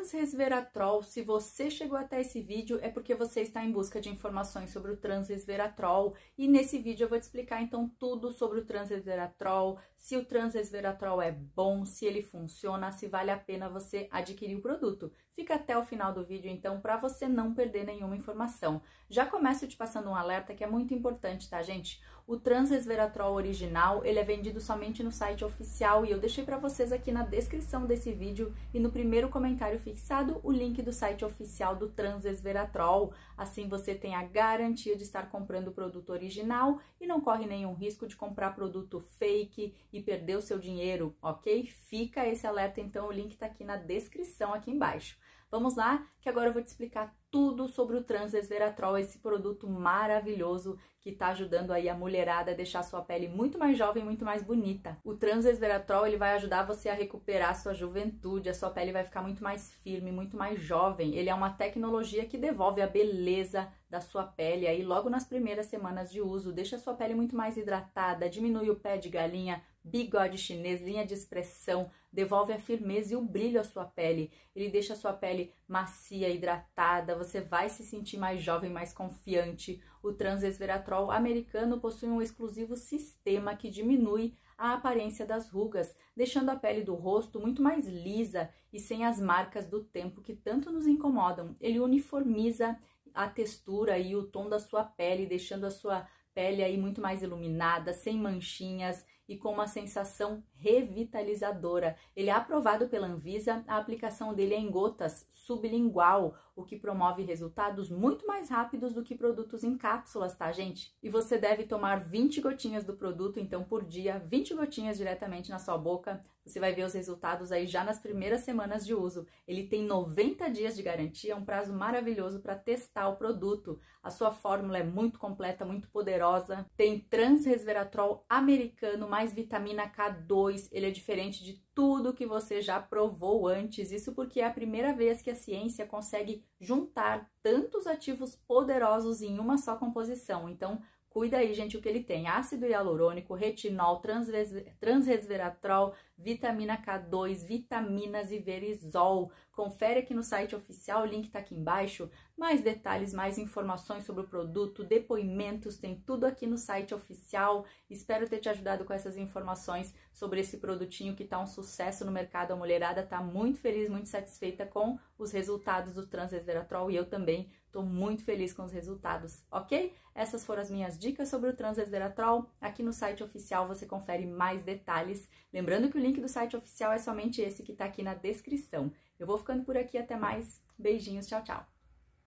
transresveratrol. Se você chegou até esse vídeo é porque você está em busca de informações sobre o transresveratrol e nesse vídeo eu vou te explicar então tudo sobre o transresveratrol, se o transresveratrol é bom, se ele funciona, se vale a pena você adquirir o produto. Fica até o final do vídeo então para você não perder nenhuma informação. Já começo te passando um alerta que é muito importante, tá, gente? O transresveratrol original, ele é vendido somente no site oficial e eu deixei para vocês aqui na descrição desse vídeo e no primeiro comentário fixado o link do site oficial do transresveratrol. Assim você tem a garantia de estar comprando o produto original e não corre nenhum risco de comprar produto fake e perder o seu dinheiro, ok? Fica esse alerta então, o link tá aqui na descrição aqui embaixo. Vamos lá, que agora eu vou te explicar tudo sobre o transresveratrol, esse produto maravilhoso que está ajudando aí a mulherada a deixar sua pele muito mais jovem, muito mais bonita. O transresveratrol, ele vai ajudar você a recuperar a sua juventude, a sua pele vai ficar muito mais firme, muito mais jovem. Ele é uma tecnologia que devolve a beleza da sua pele aí logo nas primeiras semanas de uso, deixa a sua pele muito mais hidratada, diminui o pé de galinha, bigode chinês, linha de expressão, devolve a firmeza e o brilho à sua pele. Ele deixa a sua pele macia, hidratada, você vai se sentir mais jovem, mais confiante. O transresveratrol americano possui um exclusivo sistema que diminui a aparência das rugas, deixando a pele do rosto muito mais lisa e sem as marcas do tempo que tanto nos incomodam. Ele uniformiza a textura e o tom da sua pele, deixando a sua pele aí muito mais iluminada, sem manchinhas e com uma sensação revitalizadora. Ele é aprovado pela Anvisa, a aplicação dele é em gotas sublingual, o que promove resultados muito mais rápidos do que produtos em cápsulas, tá, gente? E você deve tomar 20 gotinhas do produto, então, por dia, 20 gotinhas diretamente na sua boca. Você vai ver os resultados aí já nas primeiras semanas de uso. Ele tem 90 dias de garantia, um prazo maravilhoso para testar o produto. A sua fórmula é muito completa, muito poderosa. Tem transresveratrol americano mais vitamina K2. Ele é diferente de tudo que você já provou antes. Isso porque é a primeira vez que a ciência consegue juntar tantos ativos poderosos em uma só composição. Então, cuida aí, gente, o que ele tem: ácido hialurônico, retinol, transresveratrol, vitamina K2, vitaminas e verisol. Confere aqui no site oficial, o link tá aqui embaixo. Mais detalhes, mais informações sobre o produto, depoimentos, tem tudo aqui no site oficial. Espero ter te ajudado com essas informações sobre esse produtinho que tá um sucesso no mercado. A mulherada tá muito feliz, muito satisfeita com os resultados do transresveratrol e eu também tô muito feliz com os resultados, ok? Essas foram as minhas dicas sobre o transresveratrol. Aqui no site oficial você confere mais detalhes. Lembrando que o link do site oficial é somente esse que tá aqui na descrição. Eu vou ficando por aqui, até mais. Beijinhos, tchau, tchau.